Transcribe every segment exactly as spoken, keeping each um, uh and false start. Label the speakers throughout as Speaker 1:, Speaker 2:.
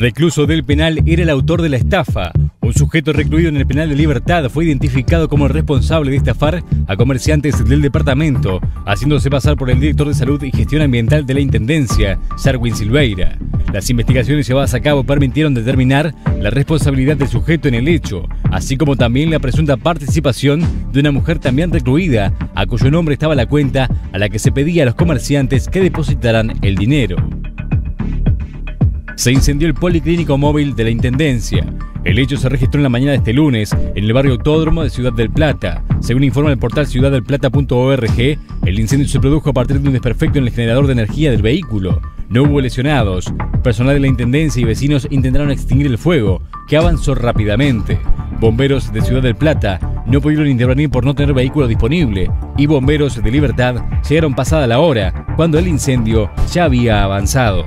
Speaker 1: recluso del penal era el autor de la estafa. Un sujeto recluido en el penal de Libertad fue identificado como el responsable de estafar a comerciantes del departamento, haciéndose pasar por el director de Salud y Gestión Ambiental de la Intendencia, Sarwin Silveira. Las investigaciones llevadas a cabo permitieron determinar la responsabilidad del sujeto en el hecho, así como también la presunta participación de una mujer también recluida, a cuyo nombre estaba la cuenta a la que se pedía a los comerciantes que depositaran el dinero. Se incendió el policlínico móvil de la Intendencia. El hecho se registró en la mañana de este lunes en el barrio Autódromo de Ciudad del Plata. Según informa el portal ciudad del plata punto org, el incendio se produjo a partir de un desperfecto en el generador de energía del vehículo. No hubo lesionados. Personal de la Intendencia y vecinos intentaron extinguir el fuego, que avanzó rápidamente. Bomberos de Ciudad del Plata no pudieron intervenir por no tener vehículo disponible, y bomberos de Libertad llegaron pasada la hora, cuando el incendio ya había avanzado.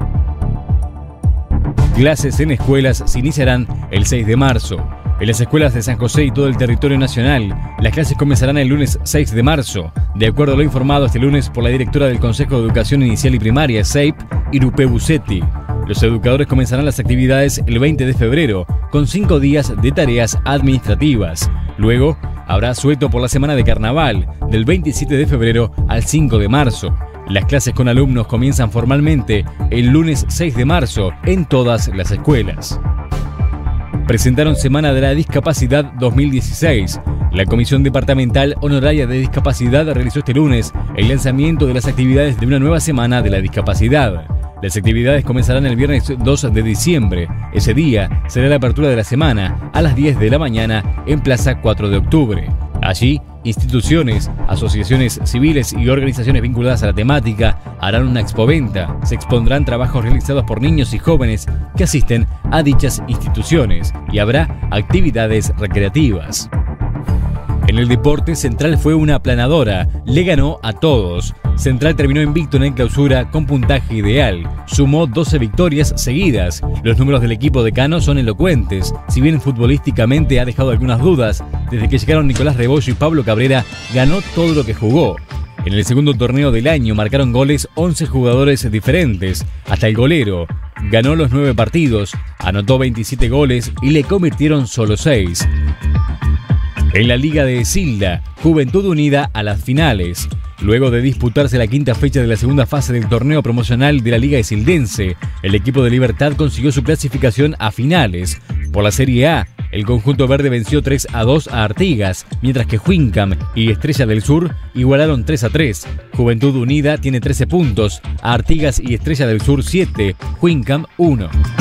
Speaker 1: Clases en escuelas se iniciarán el seis de marzo. En las escuelas de San José y todo el territorio nacional, las clases comenzarán el lunes seis de marzo, de acuerdo a lo informado este lunes por la directora del Consejo de Educación Inicial y Primaria, S E I P, Irupé Bucetti. Los educadores comenzarán las actividades el veinte de febrero, con cinco días de tareas administrativas. Luego, habrá asueto por la semana de carnaval, del veintisiete de febrero al cinco de marzo. Las clases con alumnos comienzan formalmente el lunes seis de marzo en todas las escuelas. Presentaron Semana de la Discapacidad dos mil dieciséis. La Comisión Departamental Honoraria de Discapacidad realizó este lunes el lanzamiento de las actividades de una nueva Semana de la Discapacidad. Las actividades comenzarán el viernes dos de diciembre. Ese día será la apertura de la semana a las diez de la mañana en Plaza cuatro de octubre. Allí, instituciones, asociaciones civiles y organizaciones vinculadas a la temática harán una expoventa. Se expondrán trabajos realizados por niños y jóvenes que asisten a dichas instituciones y habrá actividades recreativas. En el deporte, Central fue una aplanadora, le ganó a todos. Central terminó invicto en el clausura con puntaje ideal. Sumó doce victorias seguidas. Los números del equipo decano son elocuentes. Si bien futbolísticamente ha dejado algunas dudas, desde que llegaron Nicolás Rebollo y Pablo Cabrera, ganó todo lo que jugó. En el segundo torneo del año marcaron goles once jugadores diferentes. Hasta el golero ganó los nueve partidos, anotó veintisiete goles y le convirtieron solo seis. En la Liga de Esilda, Juventud Unida a las finales. Luego de disputarse la quinta fecha de la segunda fase del torneo promocional de la Liga Esildense, el equipo de Libertad consiguió su clasificación a finales. Por la Serie A, el conjunto verde venció tres a dos a Artigas, mientras que Huincam y Estrella del Sur igualaron tres a tres. Juventud Unida tiene trece puntos, Artigas y Estrella del Sur siete, Huincam uno.